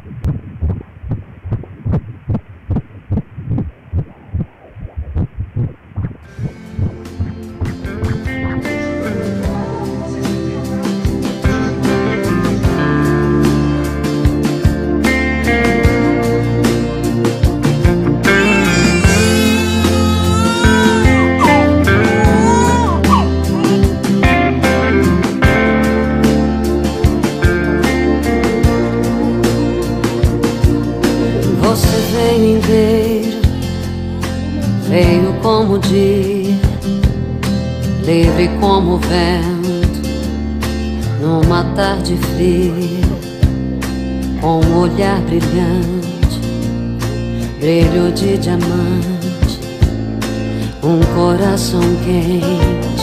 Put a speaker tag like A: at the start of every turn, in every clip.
A: Você veio inteiro, veio como o dia, livre como o vento, numa tarde fria, com um olhar brilhante, brilho de diamante, um coração quente,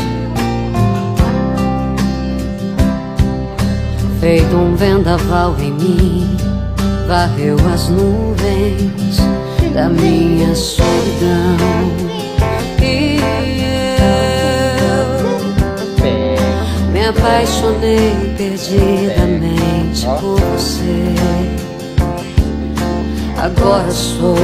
A: feito um vendaval em mim. Varreu as nuvens da minha solidão e eu me apaixonei perdidamente por você. Agora sou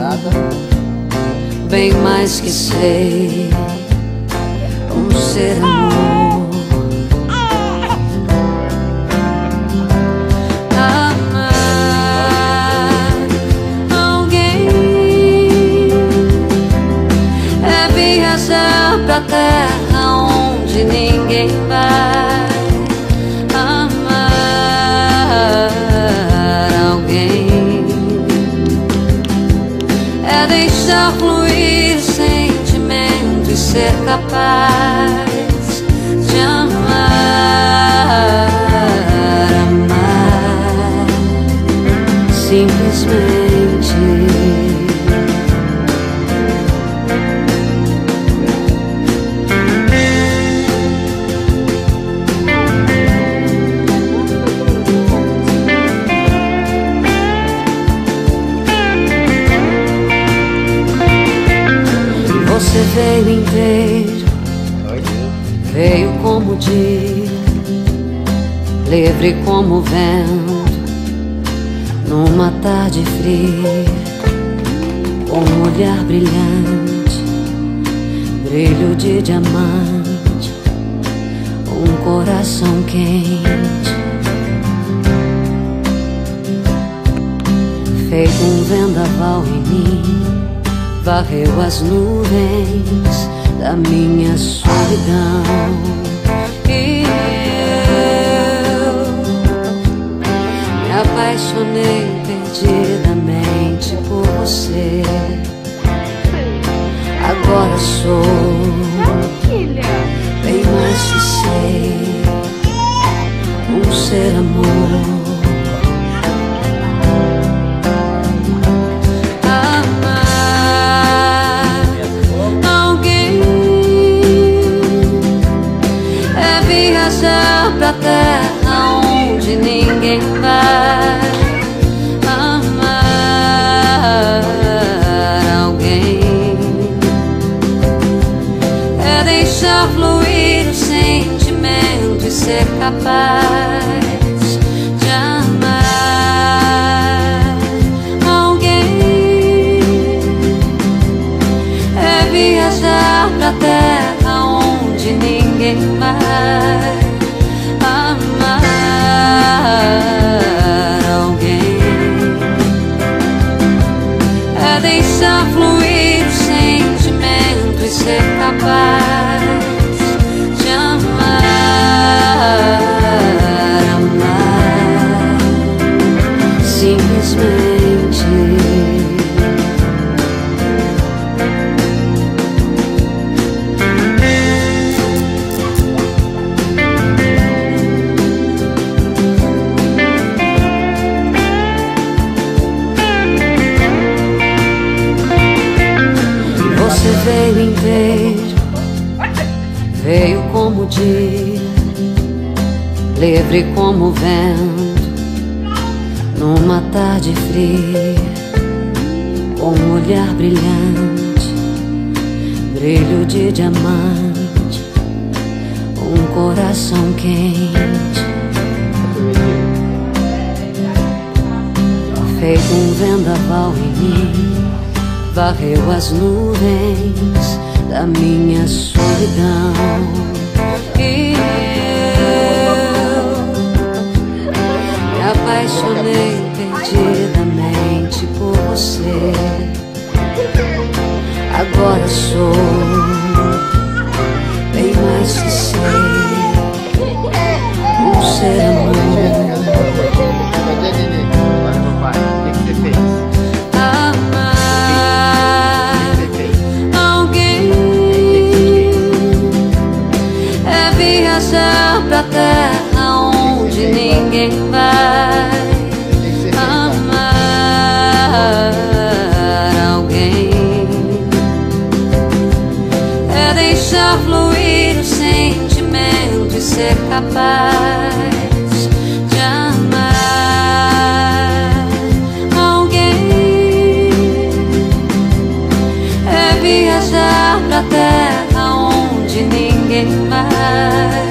A: bem mais que sei, um ser amor. Pra terra onde ninguém vai amar alguém, é deixar fluir sentimento e ser capaz de amar, amar simplesmente. Você veio inteiro, veio como o dia, livre como o vento, numa tarde fria, com um olhar brilhante, brilho de diamante, um coração quente, feito um vendaval em mim. Varreu as nuvens da minha solidão e eu me apaixonei perdidamente por você. Agora sou bem mais que sei, um ser amor. Pra terra onde ninguém vai amar alguém, é deixar fluir o sentimento e ser capaz de amar alguém, é viajar pra terra onde ninguém vai amar alguém, é deixar fluir o sentimento e ser capaz de amar, amar simplesmente. Você veio inteiro, veio como o dia, livre como o vento, numa tarde fria, com um olhar brilhante, brilho de diamante, um coração quente, feito um vendaval em mim, varreu as nuvens da minha solidão. E eu me apaixonei perdidamente por você. Agora sou bem mais que sei, um ser amor. Amar alguém é viajar pra terra onde ninguém vai. Amar alguém é deixar fluir o sentimento e ser capaz de amar alguém. É viajar pra terra onde ninguém vai.